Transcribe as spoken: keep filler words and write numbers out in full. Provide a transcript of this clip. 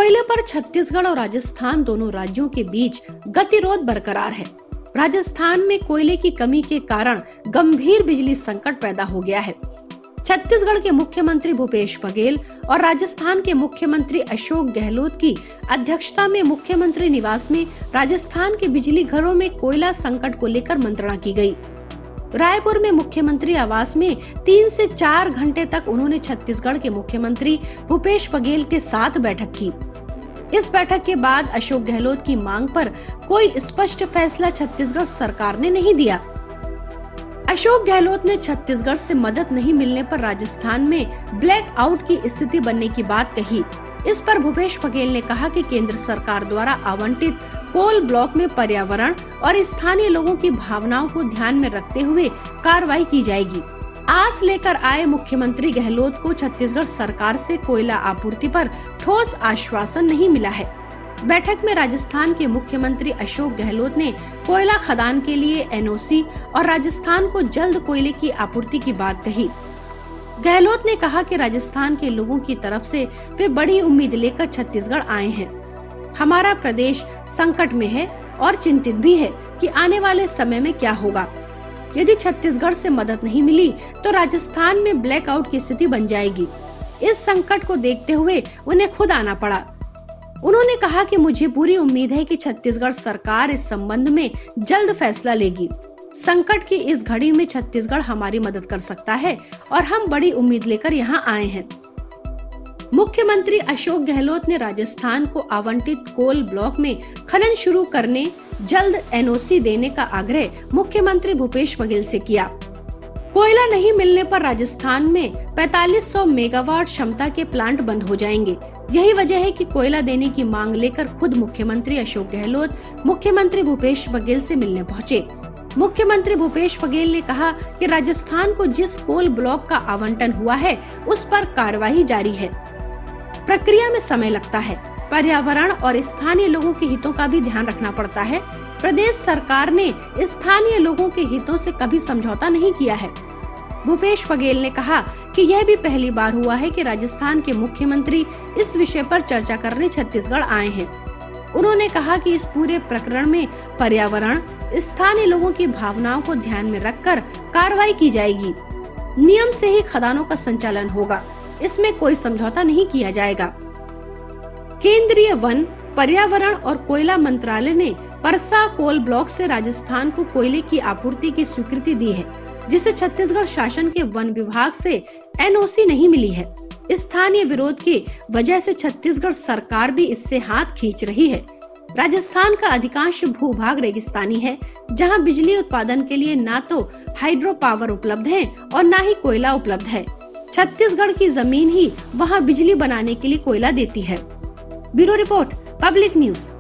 कोयले पर छत्तीसगढ़ और राजस्थान दोनों राज्यों के बीच गतिरोध बरकरार है। राजस्थान में कोयले की कमी के कारण गंभीर बिजली संकट पैदा हो गया है। छत्तीसगढ़ के मुख्यमंत्री भूपेश बघेल और राजस्थान के मुख्यमंत्री अशोक गहलोत की अध्यक्षता में मुख्यमंत्री निवास में राजस्थान के बिजली घरों में कोयला संकट को लेकर मंत्रणा की गई। रायपुर में मुख्यमंत्री आवास में तीन से चार घंटे तक उन्होंने छत्तीसगढ़ के मुख्यमंत्री भूपेश बघेल के साथ बैठक की। इस बैठक के बाद अशोक गहलोत की मांग पर कोई स्पष्ट फैसला छत्तीसगढ़ सरकार ने नहीं दिया। अशोक गहलोत ने छत्तीसगढ़ से मदद नहीं मिलने पर राजस्थान में ब्लैक आउट की स्थिति बनने की बात कही। इस पर भूपेश बघेल ने कहा कि केंद्र सरकार द्वारा आवंटित कोल ब्लॉक में पर्यावरण और स्थानीय लोगों की भावनाओं को ध्यान में रखते हुए कार्रवाई की जाएगी। आस लेकर आए मुख्यमंत्री गहलोत को छत्तीसगढ़ सरकार से कोयला आपूर्ति पर ठोस आश्वासन नहीं मिला है। बैठक में राजस्थान के मुख्यमंत्री अशोक गहलोत ने कोयला खदान के लिए एन ओ सी और राजस्थान को जल्द कोयले की आपूर्ति की बात कही। गहलोत ने कहा कि राजस्थान के लोगों की तरफ से वे बड़ी उम्मीद लेकर छत्तीसगढ़ आए हैं। हमारा प्रदेश संकट में है और चिंतित भी है कि आने वाले समय में क्या होगा। यदि छत्तीसगढ़ से मदद नहीं मिली तो राजस्थान में ब्लैकआउट की स्थिति बन जाएगी। इस संकट को देखते हुए उन्हें खुद आना पड़ा। उन्होंने कहा कि मुझे पूरी उम्मीद है कि छत्तीसगढ़ सरकार इस संबंध में जल्द फैसला लेगी। संकट की इस घड़ी में छत्तीसगढ़ हमारी मदद कर सकता है और हम बड़ी उम्मीद लेकर यहाँ आए हैं। मुख्यमंत्री अशोक गहलोत ने राजस्थान को आवंटित कोल ब्लॉक में खनन शुरू करने जल्द एन ओ सी देने का आग्रह मुख्यमंत्री भूपेश बघेल से किया। कोयला नहीं मिलने पर राजस्थान में पैंतालीस सौ मेगावाट क्षमता के प्लांट बंद हो जाएंगे। यही वजह है कि कोयला देने की मांग लेकर खुद मुख्यमंत्री अशोक गहलोत मुख्यमंत्री भूपेश बघेल से मिलने पहुंचे। मुख्यमंत्री भूपेश बघेल ने कहा कि राजस्थान को जिस कोल ब्लॉक का आवंटन हुआ है उस पर कार्रवाई जारी है। प्रक्रिया में समय लगता है। पर्यावरण और स्थानीय लोगों के हितों का भी ध्यान रखना पड़ता है। प्रदेश सरकार ने स्थानीय लोगों के हितों से कभी समझौता नहीं किया है। भूपेश बघेल ने कहा कि यह भी पहली बार हुआ है कि राजस्थान के मुख्यमंत्री इस विषय पर चर्चा करने छत्तीसगढ़ आए हैं। उन्होंने कहा कि इस पूरे प्रकरण में पर्यावरण, स्थानीय लोगों की भावनाओं को ध्यान में रखकर कार्रवाई की जाएगी। नियम से ही खदानों का संचालन होगा, इसमें कोई समझौता नहीं किया जाएगा। केंद्रीय वन, पर्यावरण और कोयला मंत्रालय ने परसा कोल ब्लॉक से राजस्थान को कोयले की आपूर्ति की स्वीकृति दी है, जिसे छत्तीसगढ़ शासन के वन विभाग से एन ओ सी नहीं मिली है। स्थानीय विरोध की वजह से छत्तीसगढ़ सरकार भी इससे हाथ खींच रही है। राजस्थान का अधिकांश भूभाग रेगिस्तानी है, जहां बिजली उत्पादन के लिए ना तो हाइड्रो पावर उपलब्ध है और ना ही कोयला उपलब्ध है। छत्तीसगढ़ की जमीन ही वहां बिजली बनाने के लिए कोयला देती है। Bureau report, public news.